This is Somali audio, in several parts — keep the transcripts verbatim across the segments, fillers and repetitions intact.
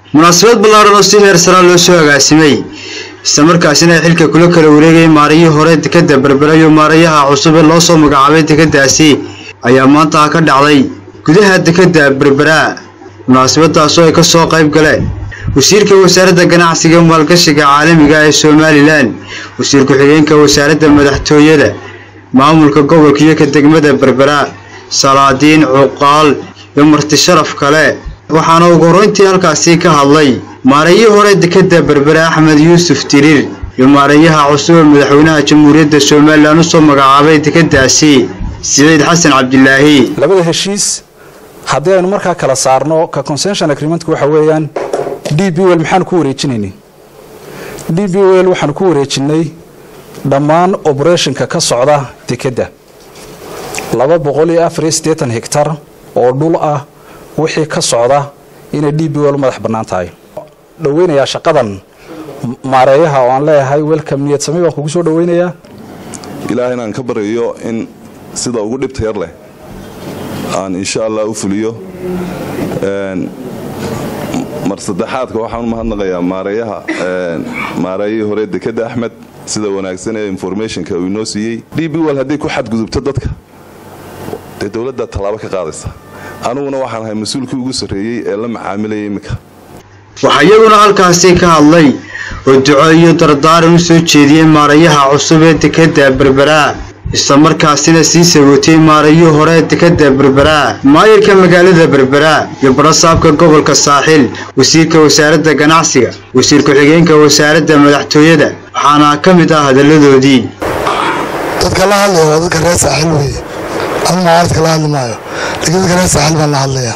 munaasabad ballaaran oo si heer sare loo soo agaasimay isla markaasina xilka kula kala wareegay maarayihii hore dekedda Berbera iyo maarayaha cusub ee loo soo magacaabay dekeddaasi ayaa maanta ka dhacday gudaha dekedda Berbera munaasabadaas oo ay ka soo qayb galeen wasiirka wasaaradda ganacsiga iyo maalgashiga caalamiga ee Somaliland wasiir ku-xigeenka wasaaradda madaxtooyada maamulka gobolka iyo degmada Berbera salaadiin cuqaal iyo marti sharaf kale waxaana ugu horeyntii halkaasi ka hadlay maarayihii hore dekedda Berbera Axmed Yuusuf Tiriir iyo maarayaha cusub ee madaxweynaha jamhuuriyadda Somaliland soo magacaabay dekeddaasi Saciid Xasan Cabdilaahi labada heshiis haddii aynu markaa kala saarno ka concession agreement waxa weeyaan D B L maxaan ku wareejinaynay D B L waxaan ku wareejinay dhammaan operationka ka socda dekedda laba boqol iyo afar iyo siddeetan hektar oo dhul ah wixii ka socda inay D B L madax bannaan tahay dhaweynaya shaqadan maareeyaha oo aan leeyahay welcome niyad samee baan kugu soo dhaweynayaa ilaahay inaan ka barayo in sida ugu dhibta yar leh aan insha Allah u fuliyo een mar saddexaadka waxaan u mahadnaqayaa maareeyaha een maareeyihii hore dekedda Axmed sida wanaagsan ee informationka uu inoo siiyay D B L haddii ku xadgudubto dadka dawladda talaabo ka qaadaysa anuguna waxaan ahay mas'uulkii ugu sareeyay ee la macaamilayay imika waxa iyaguna halkaasi ka hadlay oo duco iyo dardaaran u soo jeediyay maarayaha cusub ee dekedda Berbera isla markaasina sii sagootay maarayihii hore ee dekedda Berbera maayirka magaalada Berbera iyo barasaabka gobolka Saaxil wasiirka wasaaradda ganacsiga wasiir ku-xigeenka wasaaradda madaxtooyada waxaana ka mid ah hadaladoodii dadka la hadlayo dadka reer Saaxil weey ama maarka la hadlayo dadka reer Saaxil baa la hadlaya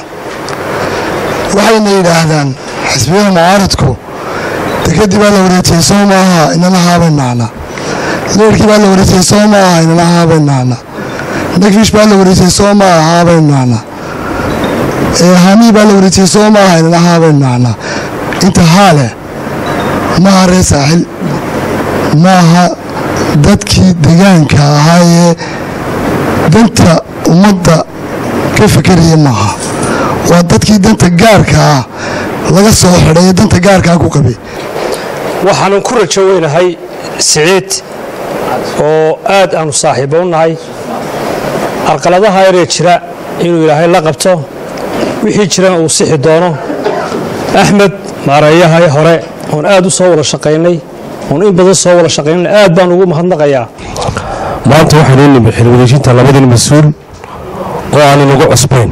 waxayna yiraahdaan xisbiga mucaaradku dekedda baa la wareejiyay Soomaaliya inana haabanana leerkii baa la wareejiyay Soomaaliya inana haabanana nagfish baa la wareejiyay Soomaaliya haabanana ee hani baa la wareejiyay Soomaaliya inana haabanana inta haale ma reer Saaxil ma dadkii deegaanka ahaayee danta ummadda ka fikiraya maaha waa dadkii danta gaarka ah laga soo xidhay danta gaarka ku qabay waxaan ku rajaynahay Saciid oo aad aan u saaxiibo u nahay arqaladaha yar jira inuu Ilaahay la qabto wixii jirana uu sixi doono Axmed maarayaha hore oo aad u soo wada shaqeynay oo in badan soo wada shaqeynay aad baan ugu mahadnaqayaa maanta waxaan u nimid xilwareejinta labadii mas'uul oo aan inagu cusbayn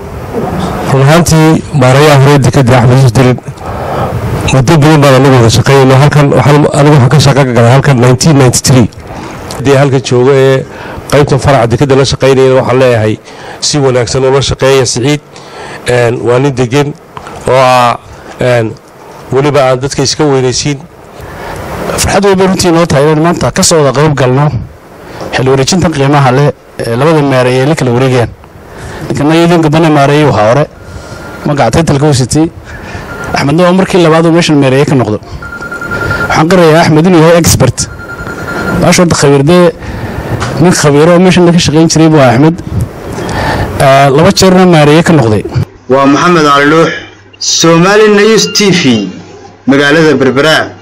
runtii maarayaha hore dekedda Axmed Yuusuf Tiriir muddo badan baan anagu wada shaqeynay halkan waxaan anigu ka shaqo galay halkan nineteen ninety-three dee halka jooga ee qaybta faraca dekedda la shaqeynayna waxaan leeyahay si wanaagsan oo la shaqeeya Saciid een waa nin degan oo een waliba aan dadka iska weynaysiin farxad weyn runtii noo tahay in maanta ka soo wada qayb galno xil wareejinta qiimaha leh labada maareeyay la kala wareegeen kana yeedin gabana maareeyay waxa hore magacay talka wasitay Axmed oo markii labaad meeshan maareeyay ka noqdo waxaan qarayaa Axmed inuu yahay expert baasho khabiirde min khabiiro meeshan ka shaqeyn jiray buu Axmed laba jeerna maareeyay ka noqday waa Maxamed Ali Nuux Somali News T V magaalada Berbera.